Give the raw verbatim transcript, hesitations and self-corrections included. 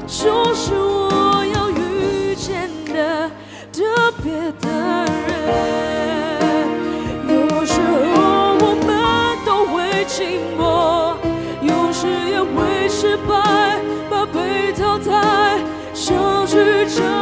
就是我要遇见的特别的人。有时候我们都会寂寞，有时也会失败，怕被淘汰，想去找。